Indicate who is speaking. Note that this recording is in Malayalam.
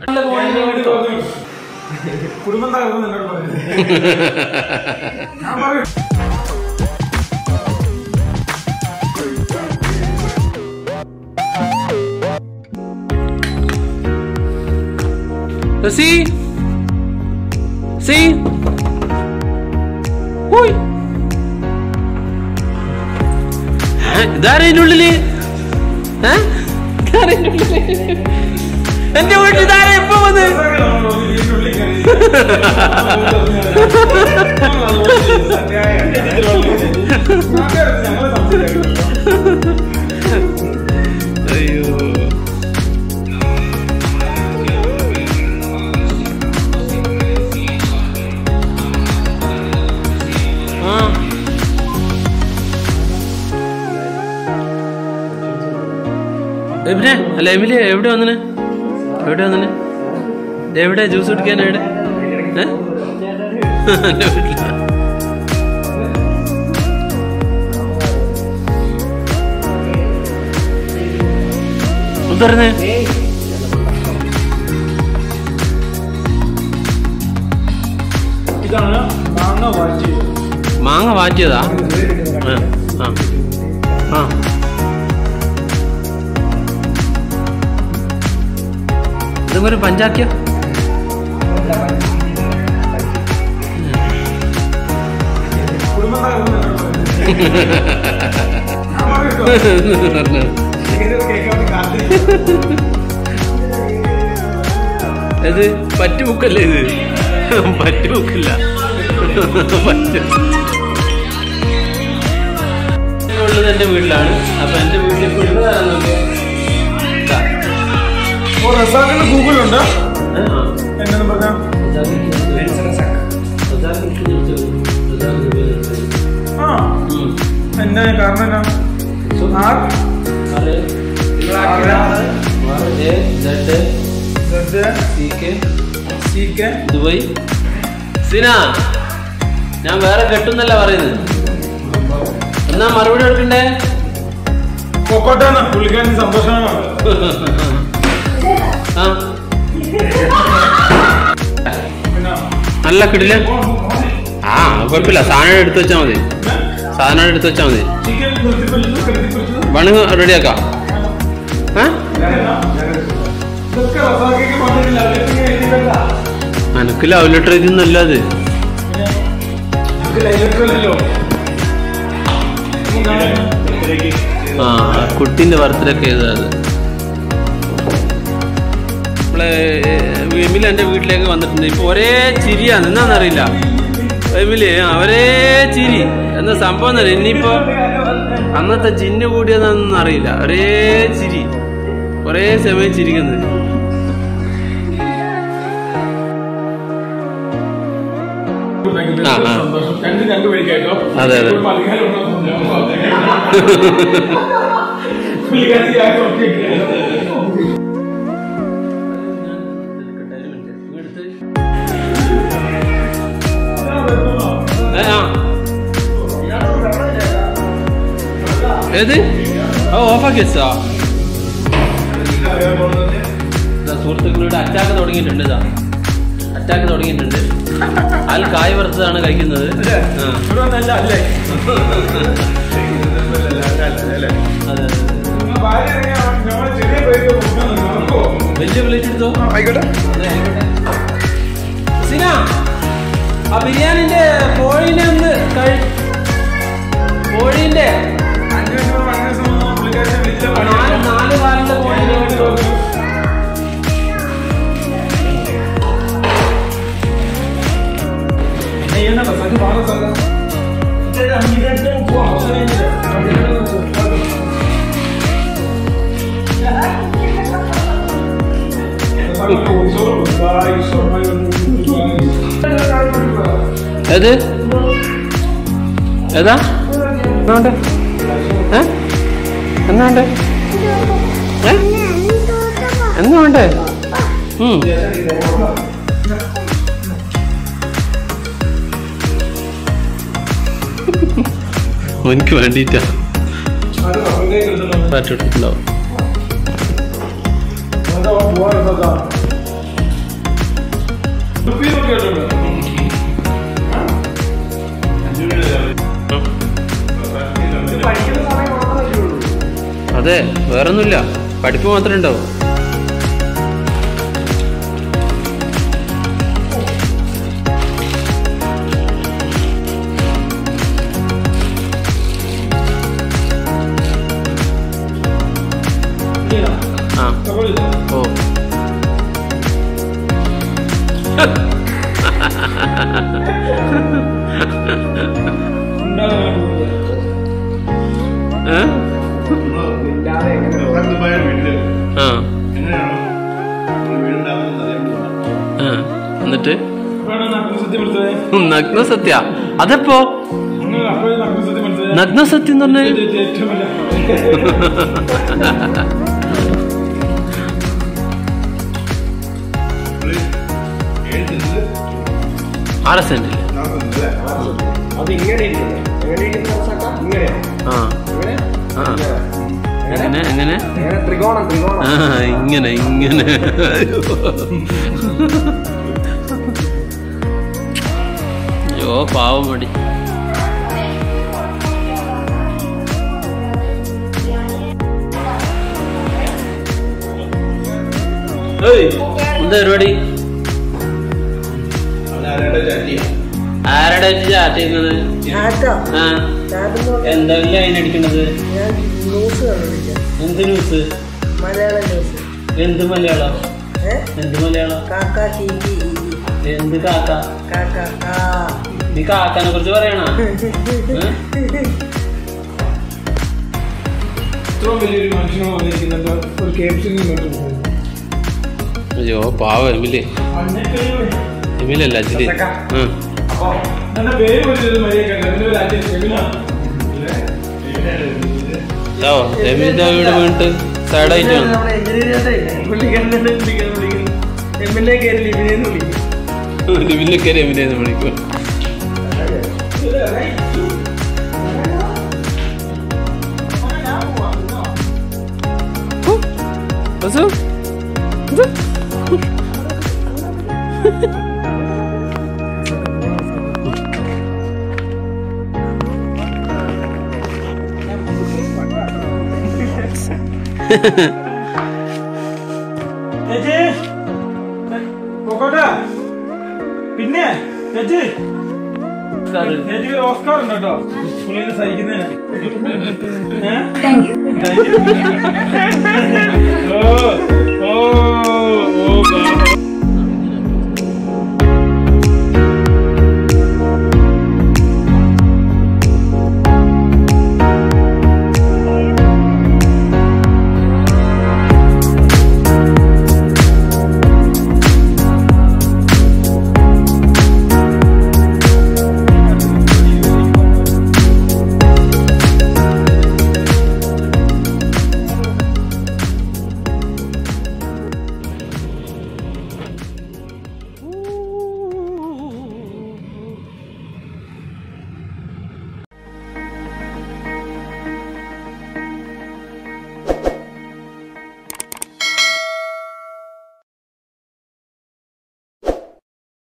Speaker 1: See? See? Oi! Darinulli? Huh? Darinulli? And you went to that Libin, അല്ല എമിലി എവിടെ വന്നിന്? എവിടെ വന്നിന്? എവിടെ ജ്യൂസ് കുടിക്കാൻ എവിടെ? എന്റെ വീട്ടില. പറഞ്ഞേ
Speaker 2: ഇതാണ് മാങ്ങ വാറ്റിയത്.
Speaker 1: മാങ്ങ വാറ്റിയതാ? ആ ഇതൊരു പഞ്ചാക്കിയ ഇത് പറ്റുമുക്കല്ലേ? ഇത് പറ്റുമുക്കില്ല. ഉള്ളത് എന്റെ വീട്ടിലാണ്. അപ്പൊ എന്റെ വീട്ടിൽ തരാൻ നോക്കിയ
Speaker 2: ഗൂഗിളുണ്ട്. എന്നു പറഞ്ഞാൽ എന്നാ കാരണം എന്നാ
Speaker 1: ദുബായ് സിന ഞാൻ വേറെ കെട്ടുന്നല്ല പറയുന്നത്. എന്നാ മറുപടി എടുക്കണ്ടേ?
Speaker 2: പൊക്കോട്ടെ പുള്ളിക്കാരൻ സന്തോഷമാണ്.
Speaker 1: നല്ല കിടില. ആ കുഴപ്പമില്ല. സാധനം എടുത്ത് വെച്ചാൽ മതി. സാധനം എടുത്ത് വെച്ചാൽ മതി. വേണമെങ്കിൽ റെഡിയാക്കാം. അനക്ക് ലവ് ലെറ്റർ എഴുതുന്നല്ല അത്. ആ കുട്ടീന്റെ ബർത്ത്ഡേക്ക് എഴുതാത്. എമിലി എന്റെ വീട്ടിലേക്ക് വന്നിട്ടുണ്ട്. ഇപ്പൊ ഒരേ ചിരിയാണ്. എന്താണെന്നറിയില്ല എമിലി, ഒരേ ചിരി. എന്താ സംഭവം എന്നറിയില്ല. ഇനിയിപ്പോ അന്നത്തെ ചിന്ന കൂടിയതാണെന്നൊന്നും അറിയില്ല. ഒരേ ചിരി, ഒരേ സമയം ചിരിക്കുന്നത്. അതെ അതെ. ഏത് ഓഫാക്കി വെച്ചാ? സുഹൃത്തുക്കളുടെ അറ്റാക്ക് തുടങ്ങിയിട്ടുണ്ട്. ഇതാ അറ്റാക്ക് തുടങ്ങിയിട്ടുണ്ട്. അതിൽ കായ് വറുത്തതാണ് കഴിക്കുന്നത്. വലിയ പ്ലേറ്റ് എടുത്തോ. ആയിക്കോട്ടെ. സിന ആ ബിരിയാണിന്റെ കോഴിനെ ഒന്ന് കോഴീന്റെ 4 കാലിന്റെ കോഴിനെ ഏത് ഏതാ എന്നാണ്ട് എന്നാണ്ട് എന്നാണ്ട് എനിക്ക് വേണ്ടിട്ടാ പാട്ടുണ്ടാവും. അതെ, വേറൊന്നുമില്ല, പഠിപ്പ് മാത്രമേ ഉണ്ടാവും. ഓ എന്നിട്ട് നഗ്നസത്യ അതെപ്പോ നഗ്നസത്യം എന്ന് പറഞ്ഞ RSNL എങ്ങനെ ഇങ്ങനെ ഇങ്ങനെ അയ്യോ പാവം മടി. എന്താ പരിപാടി? ആരുടെ ചാറ്റ് ചെയ്യുന്നത്? എന്തെങ്കിലും അതിനടിക്കണത്? എന്ത് ന്യൂസ്? എന്ത് മലയാളം? എന്ത് മലയാളം? എന്ത് കാക്ക? നീ കാക്കാനെ കുറിച്ച് പറയണ? അയ്യോ പാവ എമിലേ. എമിലല്ല അജിലേ. എമിലിന്റെ വീട് വീണിട്ട് സൈഡായിട്ട് ലിബിനെ കയറി എമിലേന്ന് വിളിക്കും.
Speaker 2: പിന്നെ ഓസ്കാർ ഉണ്ട് കേട്ടോ പുള്ളിനെ സഹിക്കുന്നതിന്.